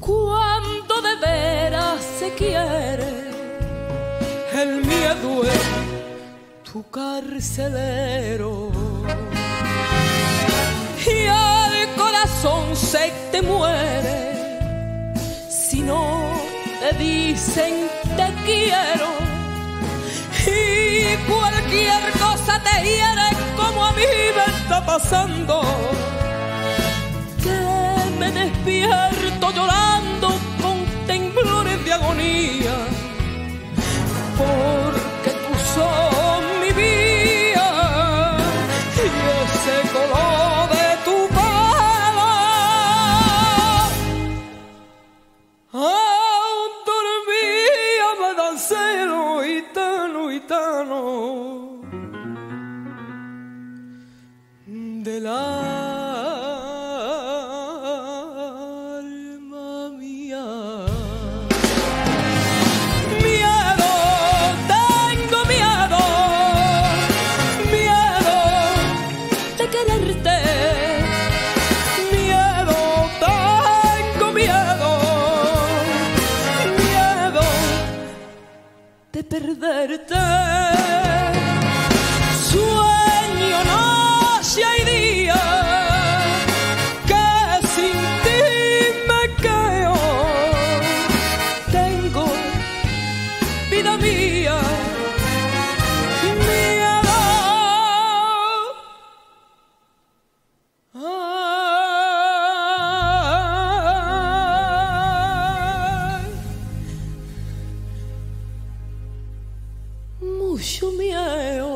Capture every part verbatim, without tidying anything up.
Cuando de veras se quiere, el miedo es tu carcelero. Y el corazón se te muere si no te dicen te quiero. Y cualquier cosa te hiere como a mí me está pasando, que me despierto llorando con temblores de agonía, porque tú sos mi vida y ese color de tu pelo aún dormía me dan celo, gitano, gitano del alma mía. Miedo, tengo miedo, miedo de quererte. Miedo, tengo miedo, miedo de perderte. Sueño noche y día que sin ti me quedo. Tengo vida mía miedo. Ay, mucho miedo.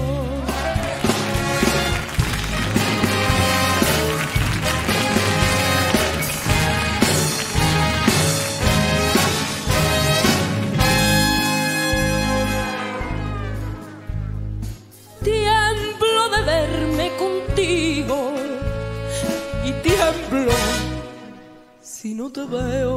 Tiemblo de verme contigo y tiemblo si no te veo.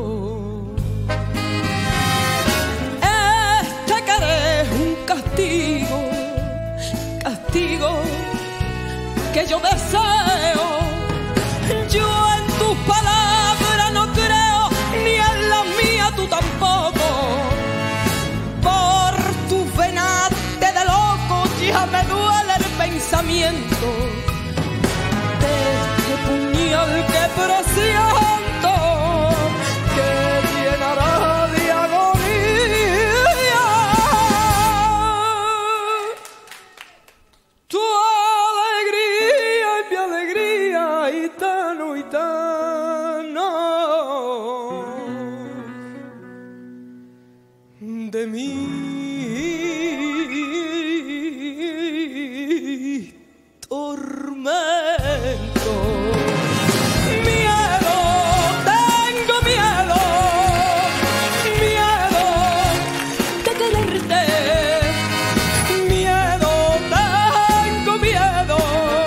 Este querer es un castigo, castigo que yo deseo. Yo en tus palabras no creo, ni en las mías tú tampoco. Por tu venate de loco ya me duele el pensamiento de este puñal que presiento que llenará de agonía tu alegría y mi alegría, gitano, gitano de mí. Tormento. Miedo, tengo miedo, miedo de quererte. Miedo, tengo miedo,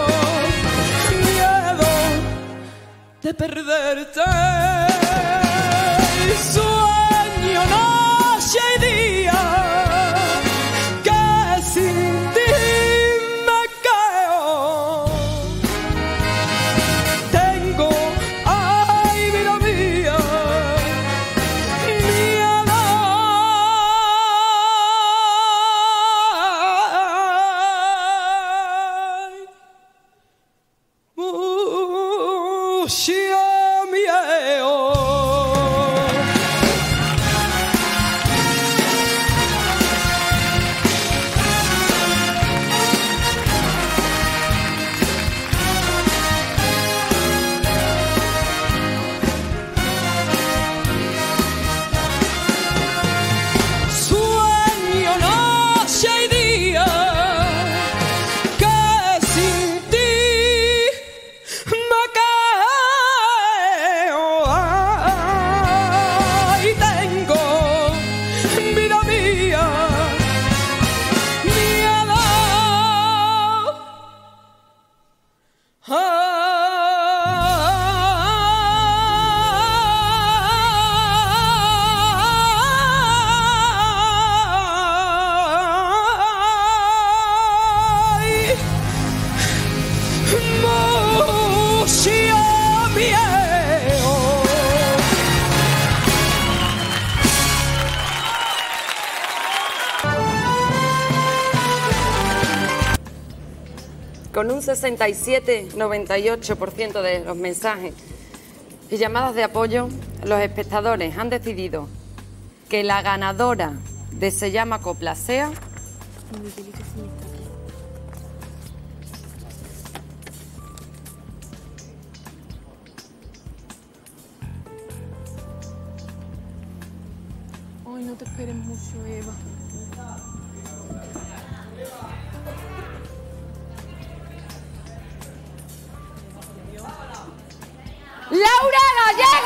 miedo de perderte. Y sueño noche y día que sin ti oh, con un sesenta y siete coma noventa y ocho por ciento de los mensajes y llamadas de apoyo, los espectadores han decidido que la ganadora de Se llama Copla sea... Ay, no te esperes mucho, Eva. ¡Laura Gallego!